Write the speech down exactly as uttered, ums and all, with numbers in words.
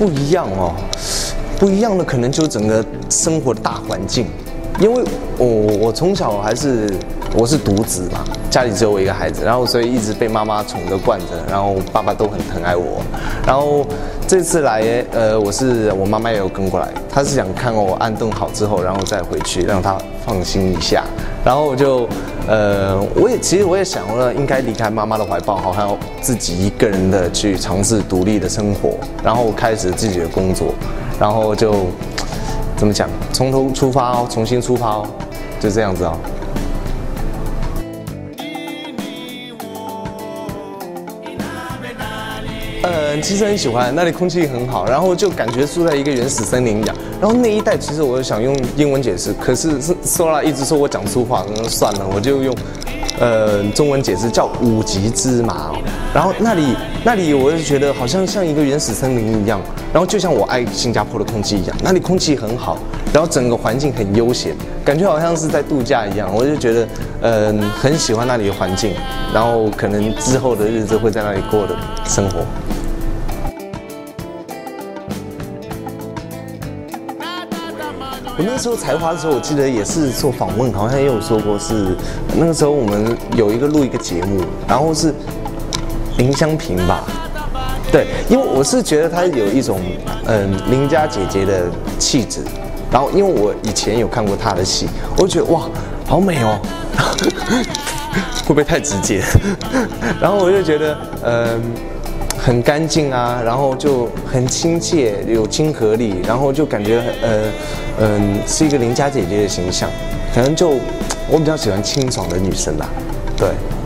不一样哦，不一样的可能就是整个生活的大环境，因为我我从小还是我是独子嘛，家里只有我一个孩子，然后所以一直被妈妈宠着惯着，然后爸爸都很疼爱我，然后这次来呃我是我妈妈也有跟过来，她是想看我安顿好之后，然后再回去让她放心一下，然后我就呃我也其实我也想了，应该离开妈妈的怀抱，好像自己一个人的去尝试独立的生活，然后开始自己的工作，然后就怎么讲，从头出发哦，重新出发哦，就这样子哦。呃，其实很喜欢那里，空气很好，然后就感觉住在一个原始森林一样。然后那一带其实我想用英文解释，可是是说了一直说我讲粗话，那算了，我就用呃中文解释，叫五级芝麻哦。然后那里那里我就觉得好像像一个原始森林一样，然后就像我爱新加坡的空气一样，那里空气很好，然后整个环境很悠闲，感觉好像是在度假一样。我就觉得嗯、呃、很喜欢那里的环境，然后可能之后的日子会在那里过的生活。我那时候才华的时候，我记得也是做访问，好像也有说过是那个时候我们有一个录一个节目，然后是林香萍吧，对，因为我是觉得她有一种嗯邻家姐姐的气质，然后因为我以前有看过她的戏，我就觉得哇好美哦，会不会太直接？然后我就觉得嗯。很干净啊，然后就很亲切，有亲和力，然后就感觉呃嗯、呃、是一个邻家姐姐的形象，可能就我比较喜欢清爽的女生啦，对。